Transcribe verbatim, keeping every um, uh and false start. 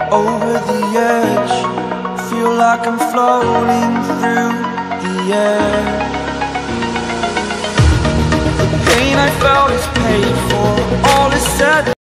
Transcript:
over the edge. Feel like I'm floating through the air. The pain I felt is paid for, all is said.